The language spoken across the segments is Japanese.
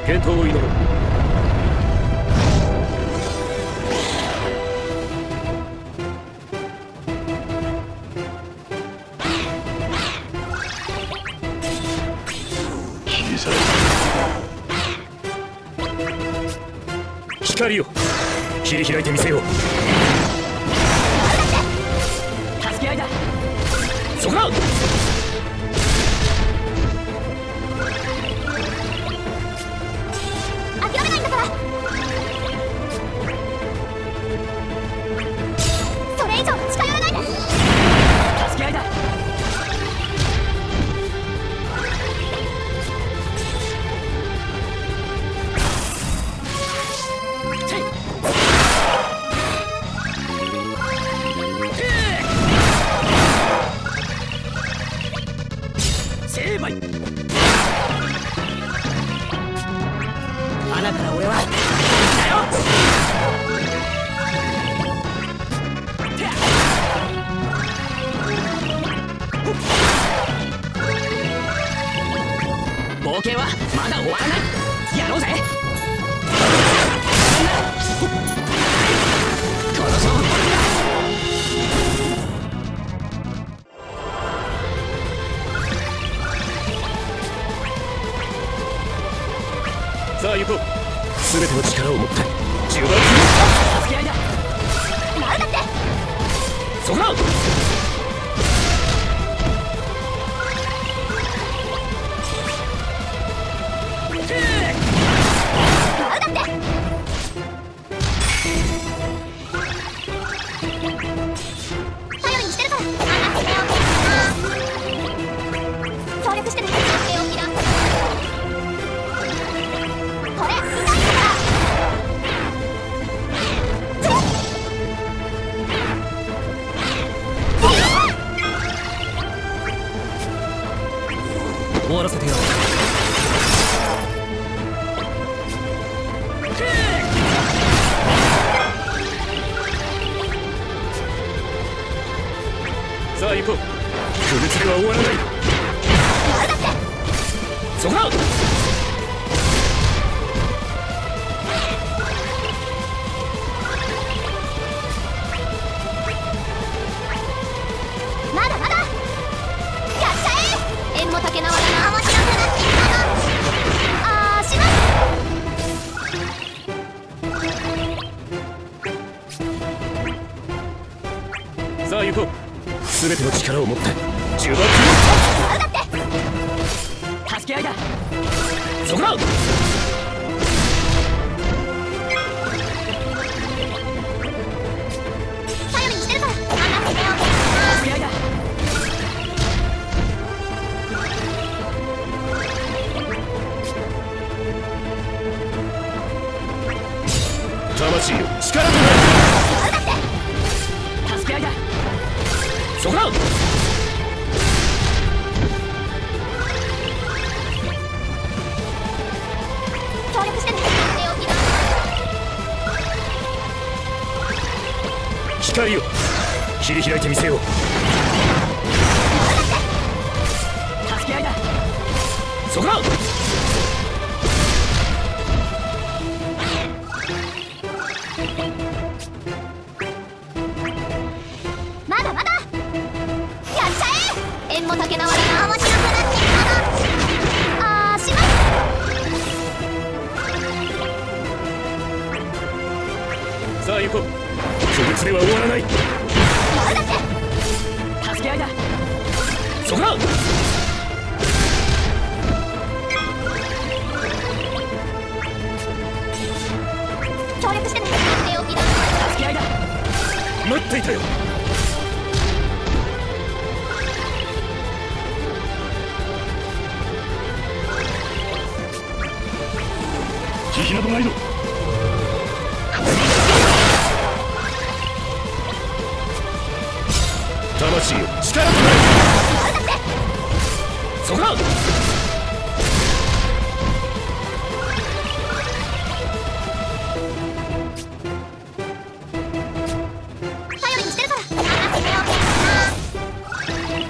健闘を祈ろう。光を切り開いてみせよう。 助け合いだ。 そこだ。 諦めないんだから。それ以上近寄らないで。助け合いだ。穴から俺はだよ。冒険はまだ終わらない。やろうぜ。殺そう。 さあ行こう。全ての力を持って10番助け合いだ。なんだって。 そこだ。 なんだって。頼りにしてるから。協力してね。 終わらせてやろう。さあ行こう。不滅では終わらない。 なんだって。 そこだ。 まだまだ。やっちゃえ。縁も竹縄だな。面白くなってきたな。あーします。 さあ行こう。全ての力を持って10番なんだって。助け合いだ。 そこだ。 頼りにしてるから。助け合いだ。 魂よ力となる。 なんだって。助け合いだ。 そこだ。 協力してね。手置きだ。 光を切り開いてみせよう。 助け合いだ。 そこだ。 まだまだ。やっちゃえ。縁も竹縄だな。面白くなってきたな。あーします。 さあ行こう。不滅では終わらない。 なんだって。助け合いだ。 そこだ。 協力してね。手置きだ。助け合いだ。 待っていたよ。 慈悲などないぞ。 魂よ力となる。 なんだって。 そこだ。 頼りにしてるから。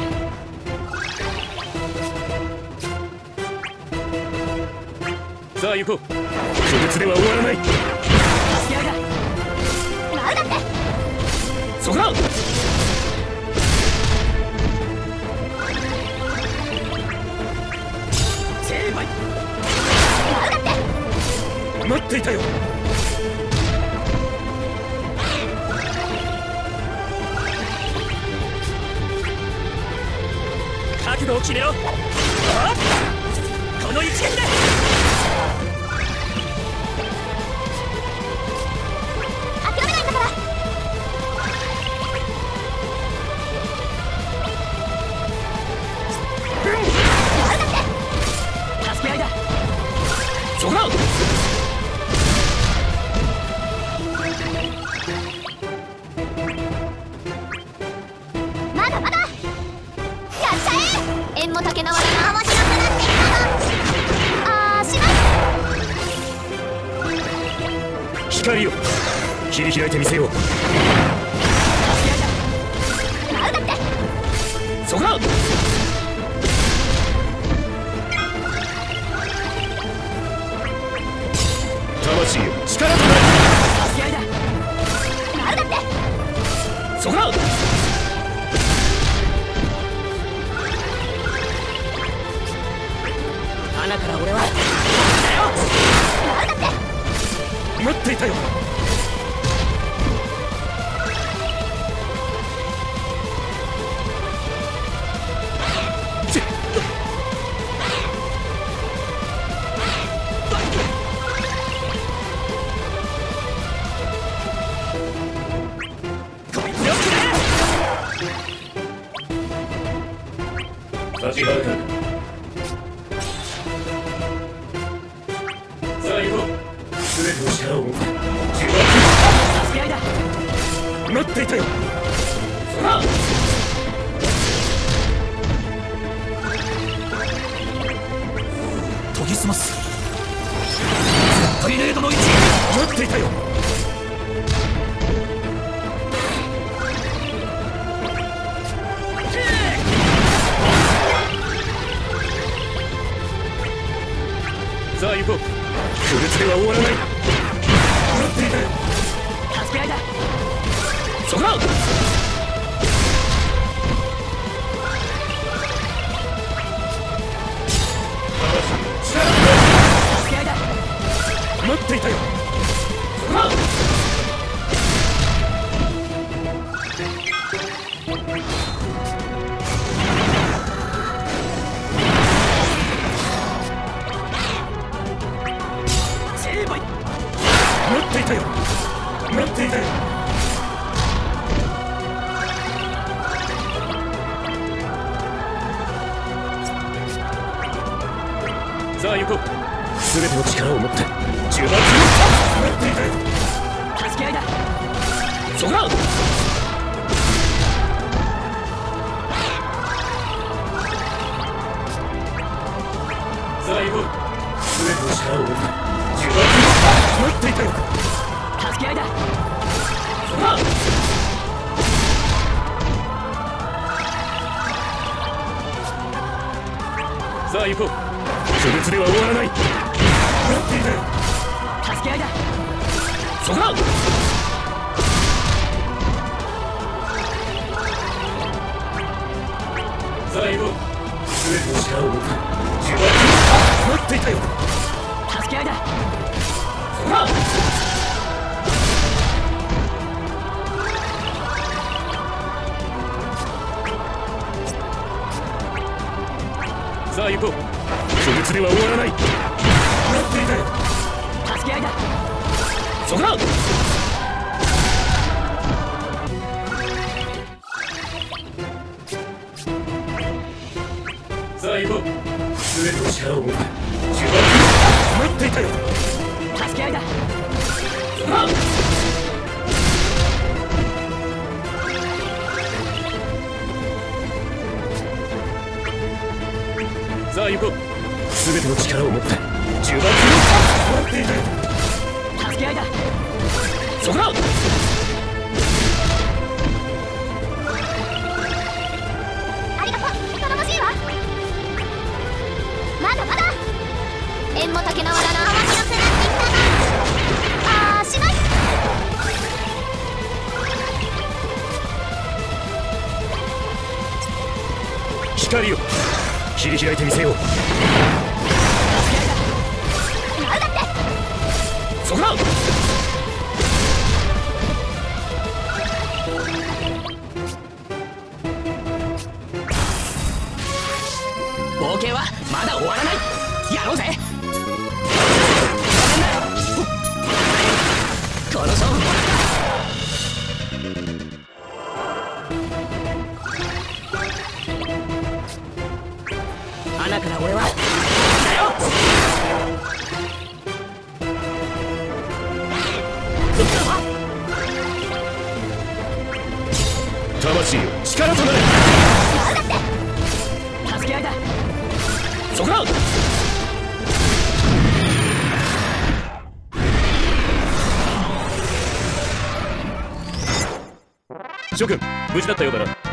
さあさあ行こう。不物では終わらない。 助け合いだ。舞うだって。 そこだ。 成敗。舞うだって。 待っていたよ。角度を決めろ。この一撃で。 諦めないんだから。舞うだって。助け合いだ。 そこだ。 まだまだ。やっちゃえ。縁も竹縄でも面白くなってきたの。しまい。 光を切り開いてみせよう。 舞うだって。 そこだ。魂よ力となる。 助け合いだ。舞うだって。 そこだ。 穴から俺は舞うだって。 待っていたよ。立ち上がるか。さあ行こう。全ての力を持って自分助け合いだ。 待っていたよ。さあ研ぎ澄ますトリネードの位置。待っていたよ。さあ行こう。不物では終わらない。待っていたよ。 助け合いだ。 そこだ。 助け合いだ。 待っていたよ。そこだ。待っていたよ。待っていたよ。さあ行こう。全ての力を持って10番。待っていたよ。 助け合いだ。 そこだ。さあ行こう。全ての力を持って10番。待っていたよ。 助け合いだ。 そこだ。さあ行こう。不物では終わらない。待っていたよ。 助け合いだ。 そこだ。さあ行こう。全ての力を持って10番。待っていたよ。 助け合いだ。 そこだ。さあ行こう。不物では終わらない。待っていたよ。 助け合いだ。 そこだ。さあ行こう。全ての力を持って10番。待っていたよ。 助け合いだ。 そこだ。さあ行こう。全ての力を持って10番。待っていたよ。 助け合いだ。 そこだ。 ありがとう。頼もしいわ。まだまだ。縁も竹縄だな。 光を切り開いてみせよう。 なんだってそこだ。 冒険はまだ終わらない。やろうぜ。この勝負もらった。穴から俺はだよ。 魂よ力となれ。 助け合いだ。 そこだ。諸君無事だったようだな。